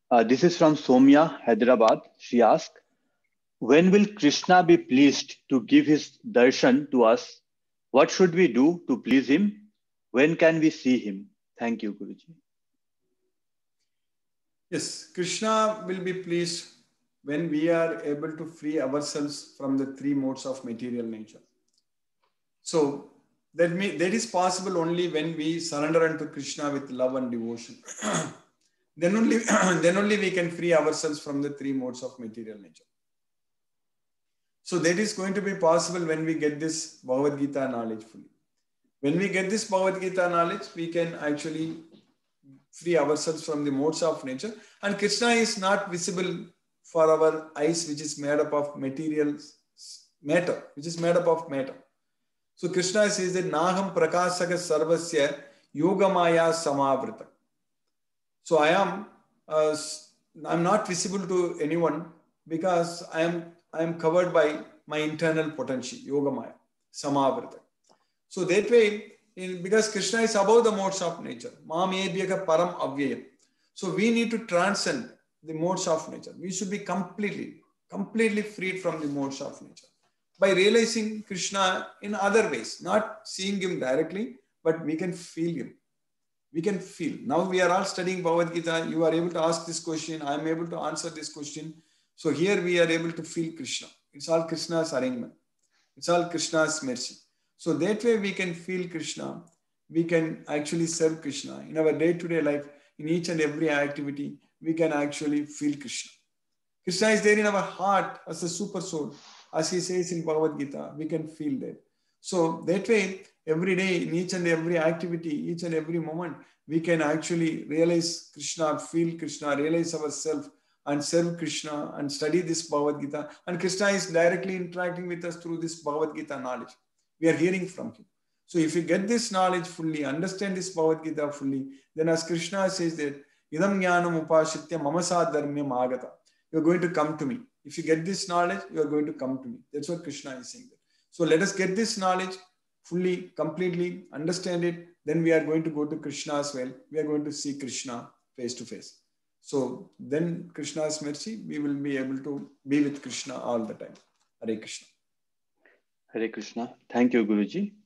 This is from Somya, Hyderabad. She asked, when will Krishna be pleased to give his darshan to us? What should we do to please him? When can we see him? Thank you, Guruji. Yes, Krishna will be pleased when we are able to free ourselves from the three modes of material nature. So that is possible only when we surrender unto Krishna with love and devotion. then only then only we can free ourselves from the three modes of material nature. So that is going to be possible when we get this Bhagavad Gita knowledge fully. When we get this Bhagavad Gita knowledge, we can actually free ourselves from the modes of nature. And Krishna is not visible for our eyes, which is made up of material matter, which is made up of matter. So Krishna says that Naham Prakasaka Sarvasya Yogamaya Samavrita. So I'm not visible to anyone because I am covered by my internal potential, Yogamaya, Samavrita. So that way, because Krishna is above the modes of nature, Mamebhyaka Param Avyayam. So we need to transcend the modes of nature. We should be completely freed from the modes of nature by realizing Krishna in other ways, not seeing him directly, but we can feel him. We can feel. Now we are all studying Bhagavad Gita. You are able to ask this question. I am able to answer this question. So here we are able to feel Krishna. It's all Krishna's arrangement. It's all Krishna's mercy. So that way we can feel Krishna. We can actually serve Krishna. In our day-to-day life, in each and every activity, we can actually feel Krishna. Krishna is there in our heart as a super soul. As he says in Bhagavad Gita, we can feel that. So that way, every day, in each and every activity, each and every moment, we can actually realize Krishna, feel Krishna, realize ourselves and serve Krishna and study this Bhagavad Gita. And Krishna is directly interacting with us through this Bhagavad Gita knowledge. We are hearing from him. So if you get this knowledge fully, understand this Bhagavad Gita fully, then as Krishna says that, Idam jnanam upashitya mamasa dharmyam agata. You are going to come to me. If you get this knowledge, you are going to come to me. That's what Krishna is saying there. So let us get this knowledge fully, completely, understand it. Then we are going to go to Krishna's well. We are going to see Krishna face to face. So then Krishna's mercy, we will be able to be with Krishna all the time. Hare Krishna. Hare Krishna. Thank you, Guruji.